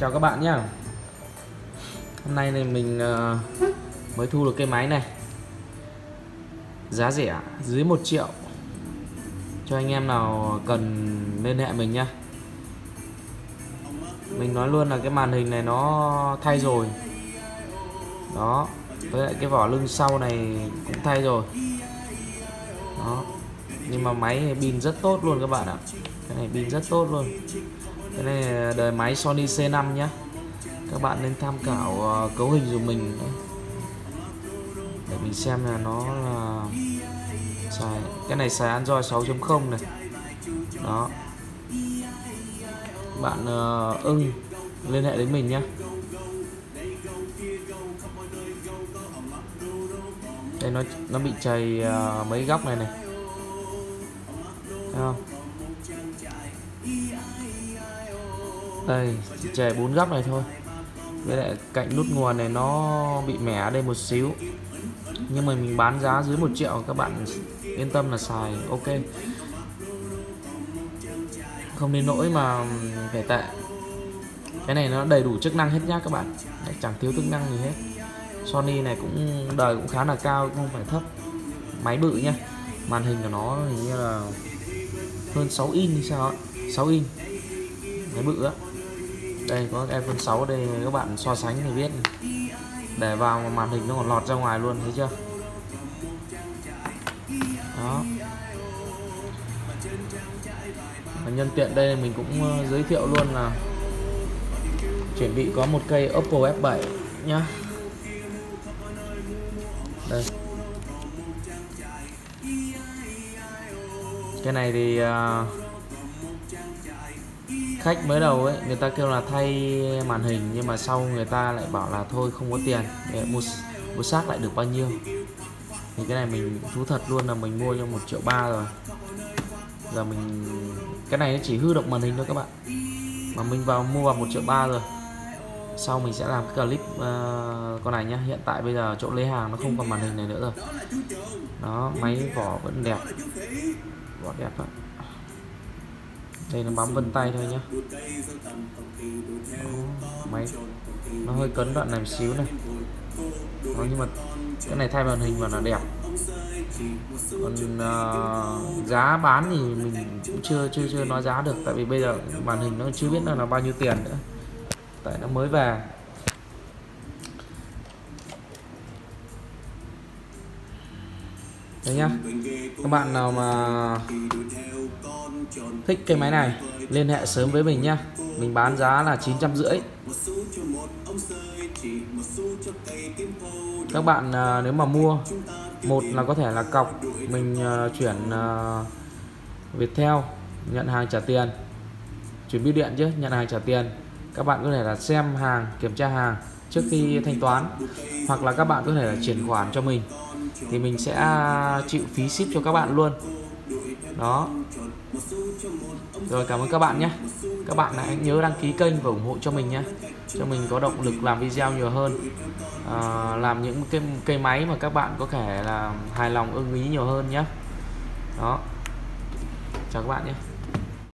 Chào các bạn nhé. Hôm nay này mình mới thu được cái máy này, giá rẻ dưới 1 triệu. Cho anh em nào cần liên hệ mình nhá. Mình nói luôn là cái màn hình này nó thay rồi đó, với lại cái vỏ lưng sau này cũng thay rồi đó. Nhưng mà máy pin rất tốt luôn các bạn ạ. Cái này pin rất tốt luôn. Cái này là đời máy Sony C5 nhá. Các bạn nên tham khảo cấu hình của mình để mình xem là nó là xài. Cái này xài Android 6.0 này đó. Bạn ưng liên hệ đến mình nhé. Đây nó bị chày mấy góc này này, thấy không? Đây chỉ chày 4 góc này thôi. Với lại cạnh nút nguồn này nó bị mẻ đây một xíu. Nhưng mà mình bán giá dưới 1 triệu, các bạn yên tâm là xài ok, không đến nỗi mà phải tệ. Cái này nó đầy đủ chức năng hết nhá các bạn. Đấy, chẳng thiếu chức năng gì hết. Sony này cũng đời cũng khá là cao, không phải thấp. Máy bự nhá. Màn hình của nó hình như là hơn 6 inch hay sao ấy. 6 inch. Máy bự á. Đây có cái iPhone 6 đây, các bạn so sánh thì biết. Để vào mà màn hình nó còn lọt ra ngoài luôn, thấy chưa? Đó. Và nhân tiện đây mình cũng giới thiệu luôn là chuẩn bị có một cây Oppo F7 nhá. Đây. Cái này thì khách mới đầu ấy, người ta kêu là thay màn hình, nhưng mà sau người ta lại bảo là thôi không có tiền để mua xác lại được bao nhiêu. Thì cái này mình thú thật luôn là mình mua cho 1,3 triệu rồi. Giờ mình cái này nó chỉ hư được màn hình thôi các bạn, mà mình mua vào 1,3 triệu rồi. Sau mình sẽ làm cái clip con này nhá. Hiện tại bây giờ chỗ lấy hàng nó không còn màn hình này nữa rồi. Đó, máy vỏ vẫn đẹp, vỏ đẹp đó. Đây nó bám vân tay thôi nhá. Đó, máy nó hơi cấn đoạn này một xíu này. Đó, nhưng mà cái này thay màn hình mà là đẹp. Còn giá bán thì mình cũng chưa nói giá được, tại vì bây giờ màn hình nó chưa biết là bao nhiêu tiền nữa, tại nó mới về. Đấy nhá. Các bạn nào mà thích cái máy này liên hệ sớm với mình nhá. Mình bán giá là 950. Các bạn nếu mà mua, một là có thể là cọc, mình chuyển Viettel, nhận hàng trả tiền, chuyển bưu điện chứ, nhận hàng trả tiền. Các bạn có thể là xem hàng, kiểm tra hàng trước khi thanh toán, hoặc là các bạn có thể là chuyển khoản cho mình thì mình sẽ chịu phí ship cho các bạn luôn. Đó. Rồi, cảm ơn các bạn nhé. Các bạn hãy nhớ đăng ký kênh và ủng hộ cho mình nhé, cho mình có động lực làm video nhiều hơn, làm những cái cây máy mà các bạn có thể là hài lòng ưng ý nhiều hơn nhé. Đó. Chào các bạn nhé.